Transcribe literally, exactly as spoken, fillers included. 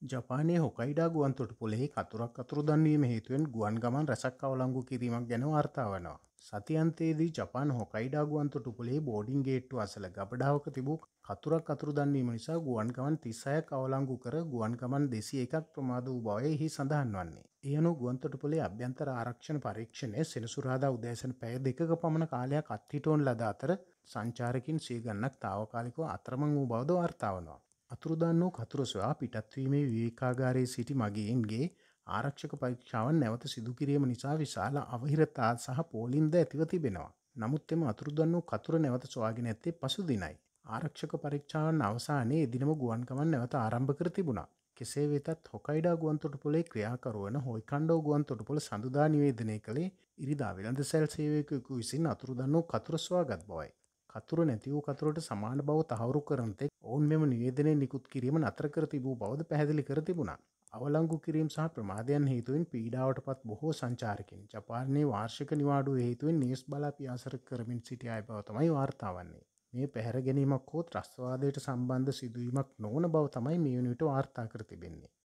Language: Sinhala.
ජපානයේ හොකයිඩා ගුවන්තොටුපොළෙහි කතුරක් අතුරුදන් වීම හේතුවෙන් ගුවන් ගමන් රැසක් අවලංගු කිරීමක් ගැන වාර්තා වනවා. සතියන්තයේදී ජපාන හොකයිඩා ගුවන්තොටුපොළෙහි බෝඩින් ගේට්ටුව අසල ගබඩාවක තිබූ කතුරක් අතුරුදන් වීම නිසා ගුවන් ගමන් තිස්හයක් අවලංගු කර ගුවන් ගමන් දෙසිය එකක් ප්‍රමාද වූ බවයි එහි සඳහන් වන්නේ. ඒ අනුව ගුවන්තොටුපොළේ අභ්‍යන්තර ආරක්ෂණ පරීක්ෂණය සෙනසුරාදා උදෑසන පැය දෙකක පමණ කාලයක් අත්හිටුවන ලද අතර සංචාරකින් සිය ගණනක් තාවකාලිකව අතරමං වූ බවද වාර්තා වනවා. අතුරුදන් වූ කතුර සොයා පිටත්වීමේ විවේකාගාරයේ සිටි මගීන්ගේ ආරක්ෂක පරීක්ෂාවන් නැවත සිදු කිරීම නිසා විශාල අවහිරතා සහ පෝලිම්ද ඇතිව තිබෙනවා. නමුත් එම අතුරුදන් වූ කතුර නැවත සොයාගෙන ඇත්තේ පසු දිනයි. ආරක්ෂක පරීක්ෂාවන් අවසානයේ එදිනම ගුවන් ගමන් නැවත ආරම්භ කර තිබුණා. කෙසේ වෙතත් හොකයිඩා ගුවන්තොටුපොළේ ක්‍රියාකරු වන හොයිකන්ඩෝ ගුවන්තොටුපොළ සඳුදා නිවේදනය කළේ ඉරිදා වෙළඳසැල් සේවකයෙකු විසින් අතුරුදන් වූ කතුර සොයාගත් බවයි. කතුර නැති වූ කතුරට සමාන බව තහවුරු කරන තෙක් ඔවුන් මෙම නිවේදනය නිකුත් කිරීම නතර කර තිබූ බවද පැහැදිලි කර තිබුණා. අවලංගු කිරීම සහ ප්‍රමාදයන් හේතුවෙන් පීඩාවට පත් බොහෝ සංචාරකින් ජපානයේ වාර්ෂික නිවාඩුව හේතුවෙන් නිවෙස් බලා පියාසර කරමින් සිටි අය බව තමයි වාර්තා වන්නේ. මේ පැහැර ගැනීමක් හෝ ත්‍රස්තවාදයට සම්බන්ධ සිදුවීමක් නොවන බව තමයි මේ වන විට වාර්තා කර තිබෙන්නේ.